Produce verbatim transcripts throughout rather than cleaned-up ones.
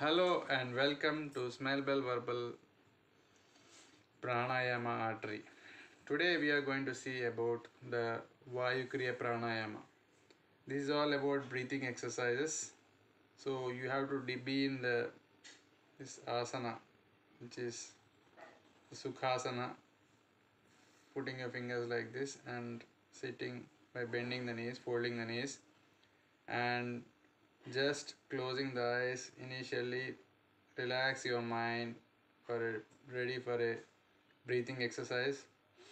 Hello and welcome to Smell Bell Verbal Pranayama Artery. Today we are going to see about the Vayukriya Pranayama. This is all about breathing exercises. So you have to be in the this asana, which is the Sukhasana, putting your fingers like this and sitting by bending the knees, folding the knees, and just closing the eyes. Initially relax your mind for a, ready for a breathing exercise.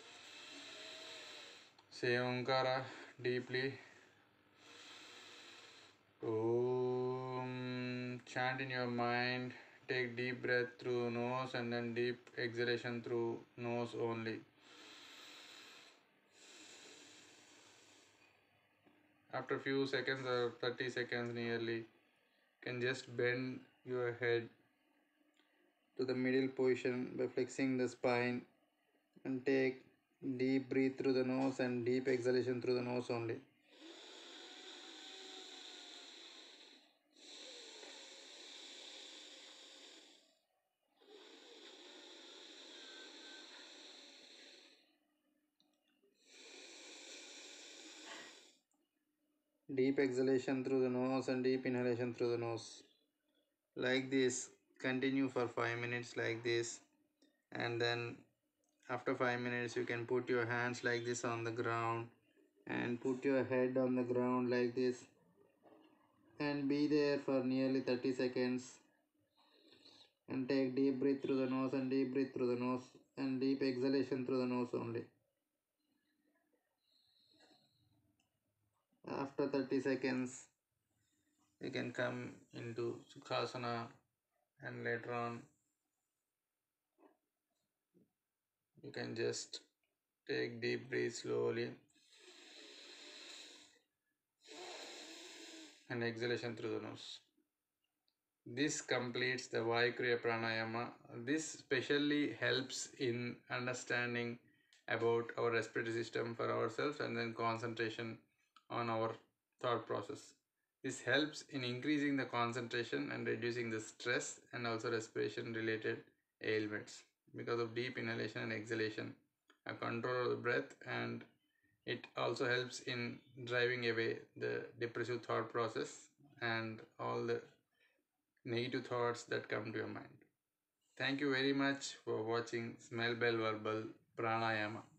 Say Omkara deeply. Om. Chant in your mind. Take deep breath through nose and then deep exhalation through nose only. After a few seconds or thirty seconds nearly, you can just bend your head to the middle position by flexing the spine and take deep breath through the nose and deep exhalation through the nose only. Deep exhalation through the nose and deep inhalation through the nose. Like this, continue for five minutes like this, and then after five minutes you can put your hands like this on the ground and put your head on the ground like this and be there for nearly thirty seconds and take deep breath through the nose and deep breath through the nose and deep exhalation through the nose only. After thirty seconds you can come into Sukhasana, and later on you can just take deep breath slowly and exhalation through the nose. This completes the Vayukriya Pranayama. This especially helps in understanding about our respiratory system for ourselves and then concentration on our thought process. This helps in increasing the concentration and reducing the stress and also respiration related ailments because of deep inhalation and exhalation, a control of the breath, and it also helps in driving away the depressive thought process and all the negative thoughts that come to your mind. Thank you very much for watching Smell Bell Verbal Pranayama.